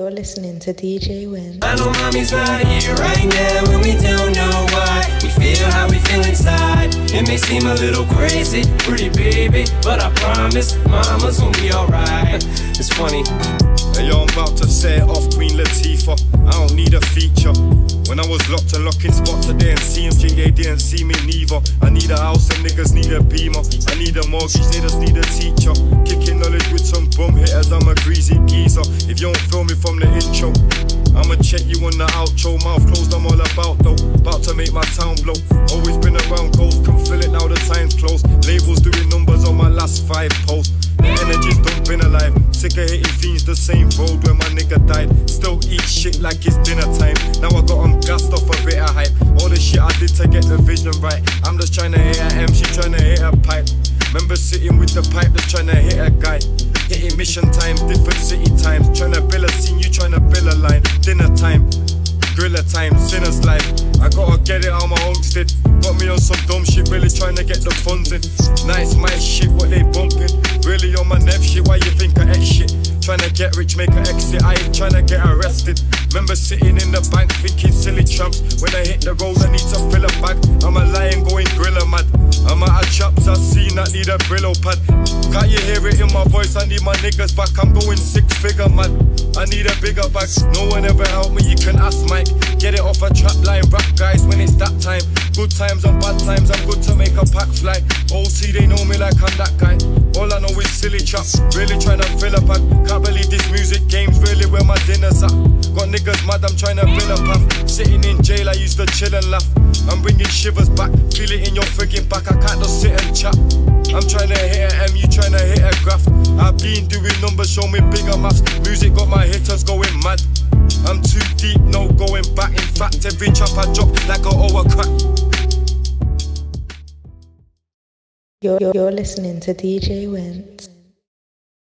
You're listening to DJ Win. I know mommy's not here right now, and we don't know why. We feel how we feel inside. It may seem a little crazy, pretty baby, but I promise mama's gonna be alright. It's funny. Hey yo, I'm about to set it off, Queen Latifah. I don't need a feature. When I was locked and locking spots, I didn't see him, they didn't see me neither. I need a house and niggas need a beamer. I need a mortgage, they just need a teacher. Kicking knowledge with some bum hitters, I'm a greasy geezer. If you don't feel me from the intro, I'ma check you on the outro. Mouth closed, I'm all about though. About to make my town blow. Always been around goals, can feel it now the time's closed. Labels doing numbers on my last 5 posts. The energy's done been alive. Sick of hitting fiends the same road where my nigga died. Still eat shit like it's dinner time. Now I got them gassed off a bit of hype. All the shit I did to get the vision right. I'm just trying to hit a M, she trying to hit a pipe. Remember sitting with the pipe, just trying to hit a guy. Hitting mission times, different city times. Trying to build a scene, you trying to build a line. Dinner time, griller time, sinner's life. I gotta get it on my homestead. Got me on some dumb shit, really trying to get the funds in. Nice, my shit, what they bumping. Really on my nev shit, why you think I X shit? Trying to get rich, make an exit, I ain't trying to get arrested. Remember sitting in the bank thinking silly tramps. When I hit the road I need to fill a bag. I'm a lion going gorilla mad. I'm out of chops, I seen that need a Brillo pad. Can't you hear it in my voice? I need my niggas back. I'm going 6-figure mad. I need a bigger bag. No one ever helped me, you can ask Mike. Get it off a trap line, rap guys when it's that time. Good times and bad times, I'm good to make a pack fly. OT, they know me like I'm that guy. All I know is silly trap, really trying to fill a pack. Can't believe this music game's really where my dinner's at. Got niggas mad, I'm trying to build a path. Sitting in jail, I used to chill and laugh. I'm bringing shivers back, feel it in your friggin' back. I can't just sit and chat. I'm trying to hit a M, you trying to hit a graph. I've been doing numbers, show me bigger maths. Music got my hitters going mad. I'm too deep, no going back. In fact, every chop I drop like a owe crack. You're listening to DJ Win.